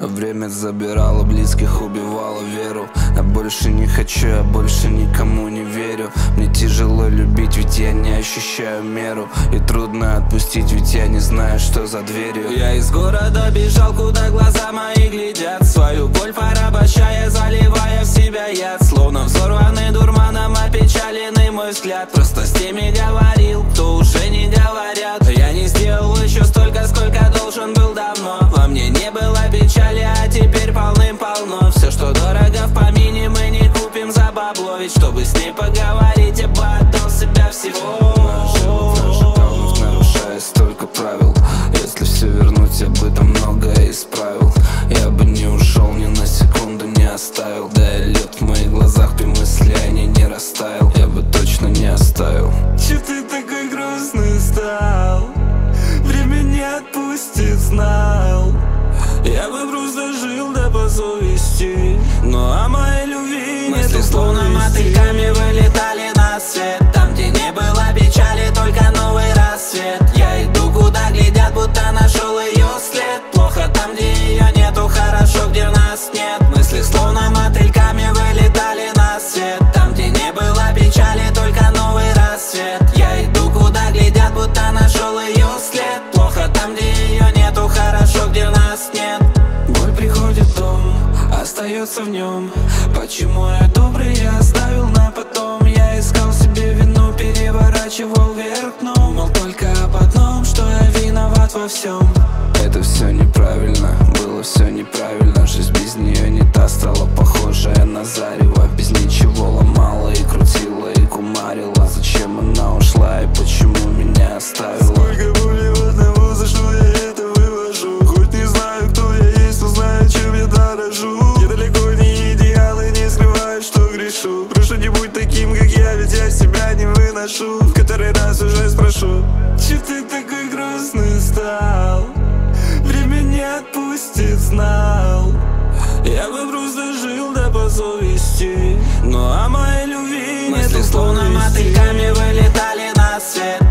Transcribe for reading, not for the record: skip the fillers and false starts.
Время забирало близких, убивало веру. Я больше не хочу, я больше никому не верю. Мне тяжело любить, ведь я не ощущаю меру. И трудно отпустить, ведь я не знаю, что за дверью. Я из города бежал, куда глаза мои глядят. Свою боль порабощая, заливая в себя яд. Словно взорванный дурманом, опечаленный мой взгляд. Просто с теми говорил, кто уже не говорят. Я не сделал еще столько, сколько должен был давно. Во мне не было печали, а теперь полным-полно. Все, что дорого в помине, мы не купим за бабло. Ведь чтобы с ней поговорить, я бы отдал себя всего. Нарушая столько правил. Если все вернуть, я бы там многое исправил. Я бы не ушел, ни на секунду не оставил. Да и лед в моих глазах при мысли о ней не растаял. Я бы точно не оставил. Че ты такой грустный стал? Время не отпустит, знал. Я бы просто жил, да по совести. Но о моей любви мысли словно мотыльками вылетали на свет. Там, где не было печали, только новый рассвет. Я иду, куда глядят, будто нашел ее след. Плохо там, где ее нету, хорошо, где нас нет. Мысли словно мотыльками вылетали на свет. Там, где не было печали, только новый рассвет. Я иду, куда глядят, будто нашел ее след. Плохо там, где ее нету, хорошо, где нас нет. Боль приходит в дом, остается в нем. Почему я добрый, я оставил на потом. Я искал себе вину, переворачивал вверх дном. Мол, только об одном, что я виноват во всем. Это все неправильно, было все неправильно. Жизнь без нее не та, стала похожая на зарево. Без ничего ломала и крутила и кумарила. Зачем она ушла и почему меня оставила? Сколько боли в одного, за что я это вывожу. Хоть не знаю, кто я есть, но знаю, чем я дорожу. Я далеко не идеал и не скрываю, что грешу. Прошу, не будь таким, как я, ведь я себя не выношу. В который раз уже спрошу: че ты такой грустный стал? Время не отпустит, знал. Я бы просто жил, да по совести. Но о моей любви мысли словно мотыльками вылетали на свет.